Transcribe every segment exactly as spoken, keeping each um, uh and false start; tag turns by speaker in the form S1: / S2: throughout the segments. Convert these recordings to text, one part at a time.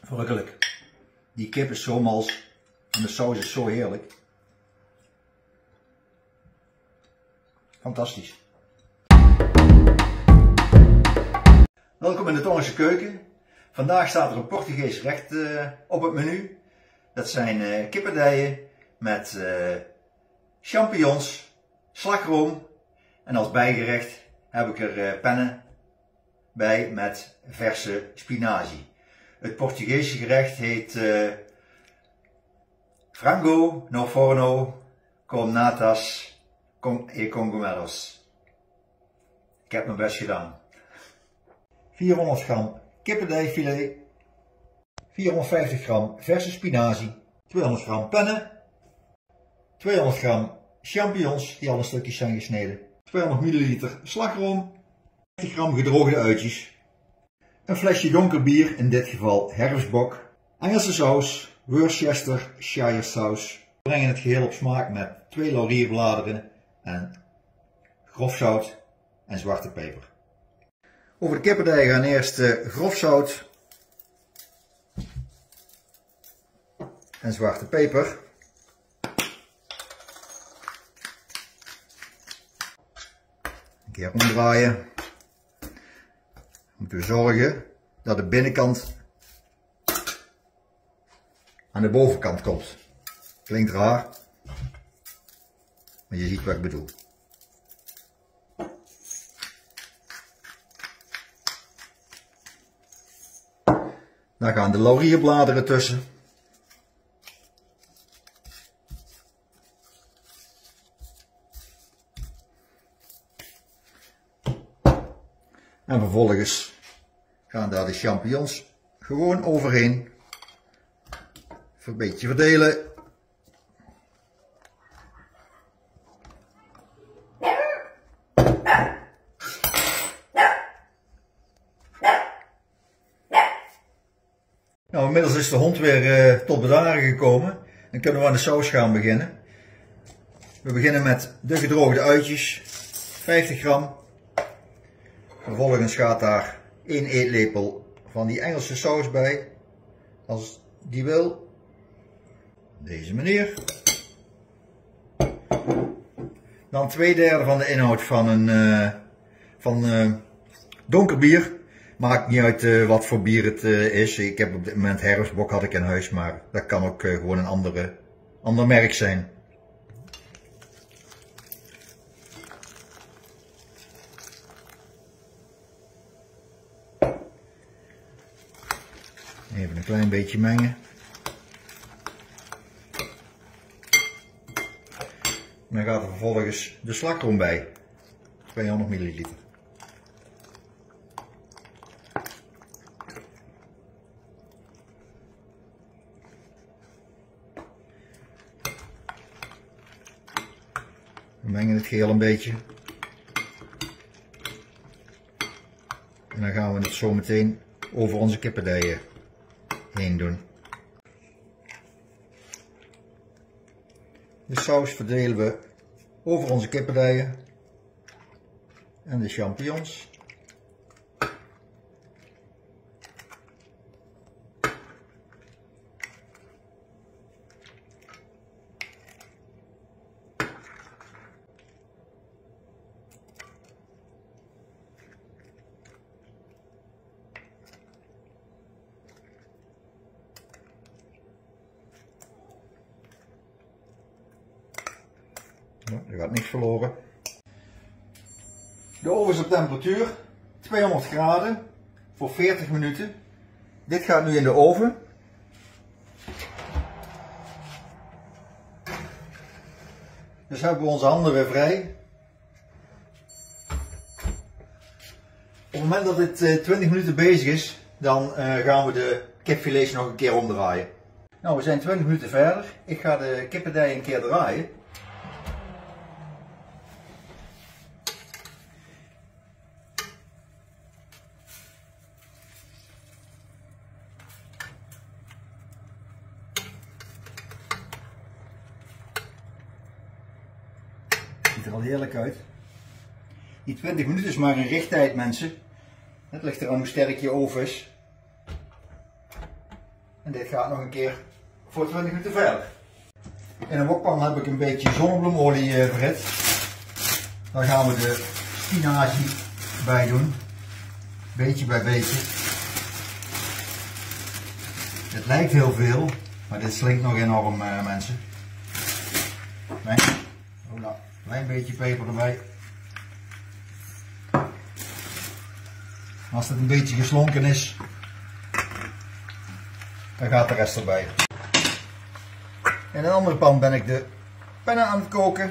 S1: Verrukkelijk. Die kip is zo mals en de saus is zo heerlijk. Fantastisch. Welkom in de Tongense keuken. Vandaag staat er een Portugees gerecht uh, op het menu. Dat zijn uh, kippendijen met uh, champignons, slagroom en als bijgerecht heb ik er uh, pennen bij met verse spinazie. Het Portugese gerecht heet uh, frango no forno com natas e cogumelos. Ik heb mijn best gedaan. vierhonderd gram kippendijfilet, vierhonderdvijftig gram verse spinazie, tweehonderd gram pennen, tweehonderd gram champignons die al in stukjes zijn gesneden, tweehonderd milliliter slagroom, vijftig gram gedroogde uitjes, een flesje donker bier, in dit geval herfstbok, Engelse saus, Worcestershire saus. We brengen het geheel op smaak met twee laurierbladeren en grof zout en zwarte peper. Over de kippendijen gaan eerst uh, grof zout en zwarte peper. Een keer omdraaien. Moeten we zorgen dat de binnenkant aan de bovenkant komt. Klinkt raar, maar je ziet wat ik bedoel. Daar gaan de laurierbladeren tussen. En vervolgens gaan daar de champignons gewoon overheen. Een beetje verdelen. Nou, inmiddels is de hond weer uh, tot bedaren gekomen. Dan kunnen we aan de saus gaan beginnen. We beginnen met de gedroogde uitjes, vijftig gram. Vervolgens gaat daar één eetlepel van die Engelse saus bij, als die wil. Op deze manier. Dan twee derde van de inhoud van een uh, van, uh, donker bier. Maakt niet uit uh, wat voor bier het uh, is. Ik heb op dit moment herfstbok had ik in huis, maar dat kan ook uh, gewoon een andere, ander merk zijn. Even een klein beetje mengen. En dan gaat er vervolgens de slagroom bij. tweehonderd milliliter. We mengen het geheel een beetje. En dan gaan we het zo meteen over onze kippendijen heen doen. De saus verdelen we over onze kippendijen en de champignons. Er gaat niks verloren. De oven is op temperatuur tweehonderd graden voor veertig minuten. Dit gaat nu in de oven. Dus hebben we onze handen weer vrij. Op het moment dat dit twintig minuten bezig is, dan uh, gaan we de kipfilets nog een keer omdraaien. Nou, we zijn twintig minuten verder. Ik ga de kippendijen een keer draaien. Ziet er al heerlijk uit. Die twintig minuten is maar een richttijd, mensen. Het ligt eraan hoe sterk je oven is. En dit gaat nog een keer voor twintig minuten verder. In een wokpan heb ik een beetje zonnebloemolie verhit. Daar gaan we de spinazie bij doen. Beetje bij beetje. Het lijkt heel veel, maar dit slinkt nog enorm, uh, mensen. Klein, oh, nou, klein beetje peper erbij. Als het een beetje geslonken is, dan gaat de rest erbij. In een andere pan ben ik de pennen aan het koken.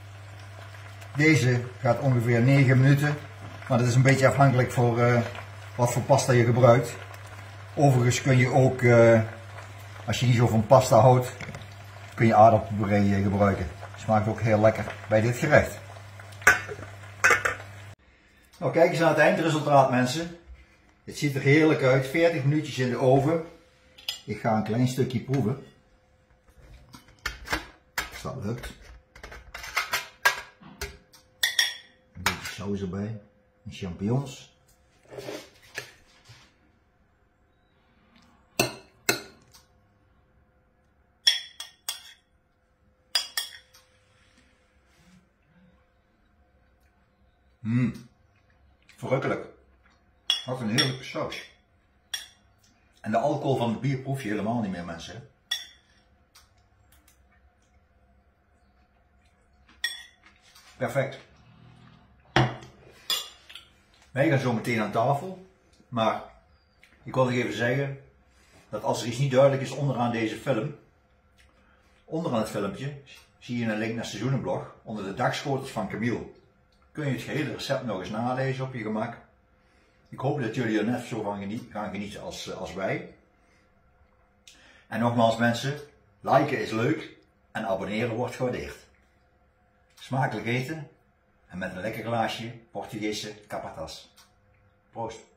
S1: Deze gaat ongeveer negen minuten, maar dat is een beetje afhankelijk voor uh, wat voor pasta je gebruikt. Overigens kun je ook, uh, als je niet zo van pasta houdt, kun je aardappelpuree gebruiken. Smaakt ook heel lekker bij dit gerecht. Nou, kijk eens naar het eindresultaat, mensen. Het ziet er heerlijk uit, veertig minuutjes in de oven. Ik ga een klein stukje proeven. Als dat lukt. Een beetje saus erbij. En champignons. Mmm, verrukkelijk. Wat een heerlijke saus. En de alcohol van het bier proef je helemaal niet meer, mensen. Perfect. Wij gaan zo meteen aan tafel, maar ik wil nog even zeggen dat als er iets niet duidelijk is onderaan deze film, onderaan het filmpje zie je een link naar Seizoenenblog onder de dagschotels van Camille. Kun je het gehele recept nog eens nalezen op je gemak. Ik hoop dat jullie er net zo van geniet, gaan genieten als, als wij. En nogmaals mensen, liken is leuk en abonneren wordt gewaardeerd. Smakelijk eten en met een lekker glaasje Portugese capatas. Proost!